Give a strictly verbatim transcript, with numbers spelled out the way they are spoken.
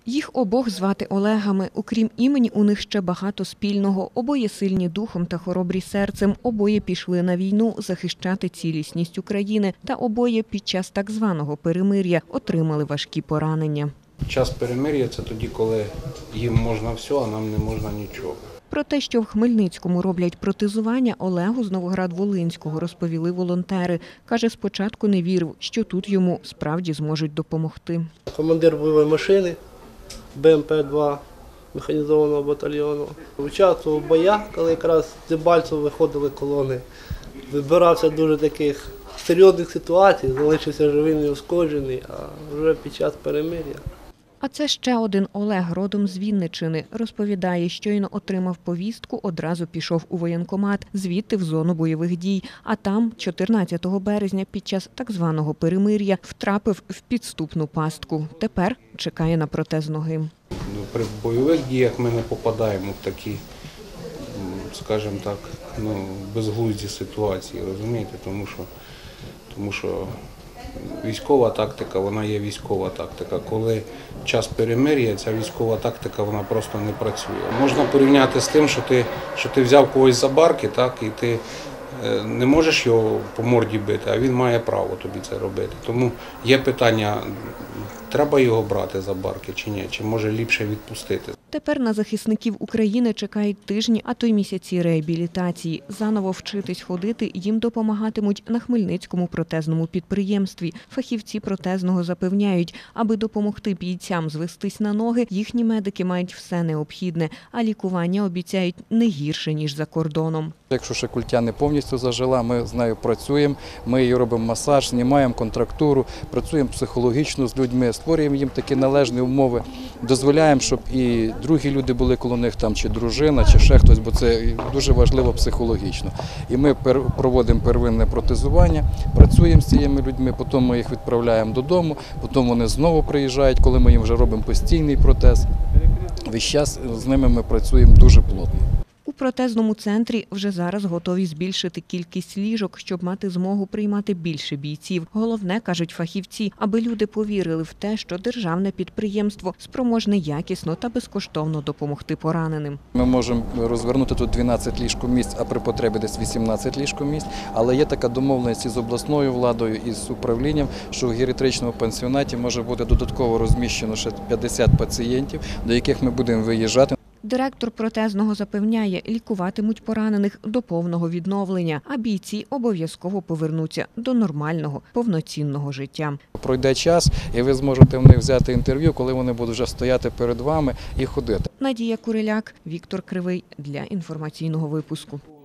Їх обох звати Олегами. Окрім імені, у них ще багато спільного. Обоє сильні духом та хоробрі серцем. Обоє пішли на війну захищати цілісність України. Та обоє під час так званого перемир'я отримали важкі поранення. Час перемир'я – це тоді, коли їм можна все, а нам не можна нічого. Про те, що в Хмельницькому роблять протезування, Олегу з Новоград-Волинського розповіли волонтери. Каже, спочатку не вірив, що тут йому справді зможуть допомогти. Командир бойової машини Б М П два механізованого батальйону. Участвував в боях, коли якраз з Дебальцево виходили колони. Вибирався дуже таких серйозних ситуацій, залишився живим і ушкоджений, а вже під час перемир'я. А це ще один Олег, родом з Вінниччини. Розповідає, щойно отримав повістку, одразу пішов у воєнкомат, звідти в зону бойових дій. А там, чотирнадцятого березня, під час так званого перемир'я, втрапив в підступну пастку. Тепер чекає на протез ноги. При бойових діях ми не попадаємо в такі, скажімо так, ну, безглузді ситуації, розумієте? Тому що, тому що військова тактика, вона є військова тактика. Коли час перемир'я, ця військова тактика, вона просто не працює. Можна порівняти з тим, що ти, що ти взяв когось за барки, так, і ти не можеш його по морді бити, а він має право тобі це робити. Тому є питання, треба його брати за барки чи ні, чи може ліпше відпустити. Тепер на захисників України чекають тижні, а то й місяці реабілітації. Заново вчитись ходити їм допомагатимуть на Хмельницькому протезному підприємстві. Фахівці протезного запевняють, аби допомогти бійцям звестись на ноги, їхні медики мають все необхідне, а лікування обіцяють не гірше, ніж за кордоном. Якщо ще культя не повністю зажила, ми з нею працюємо, ми її робимо масаж, знімаємо контрактуру, працюємо психологічно з людьми, створюємо їм такі належні умови, дозволяємо, щоб і другі люди були коло них, там, чи дружина, чи ще хтось, бо це дуже важливо психологічно. І ми проводимо первинне протезування, працюємо з цими людьми, потім ми їх відправляємо додому, потім вони знову приїжджають, коли ми їм вже робимо постійний протез. Весь час з ними ми працюємо дуже плотно. У протезному центрі вже зараз готові збільшити кількість ліжок, щоб мати змогу приймати більше бійців. Головне, кажуть фахівці, аби люди повірили в те, що державне підприємство спроможне якісно та безкоштовно допомогти пораненим. Ми можемо розвернути тут дванадцять ліжкомісць, а при потребі десь вісімнадцять ліжкомісць. Але є така домовленість із обласною владою і з управлінням, що в геріатричному пансіонаті може бути додатково розміщено ще п'ятдесят пацієнтів, до яких ми будемо виїжджати. Директор протезного запевняє, лікуватимуть поранених до повного відновлення, а бійці обов'язково повернуться до нормального, повноцінного життя. Пройде час, і ви зможете в них взяти інтерв'ю, коли вони будуть вже стояти перед вами і ходити. Надія Куриляк, Віктор Кривий для інформаційного випуску.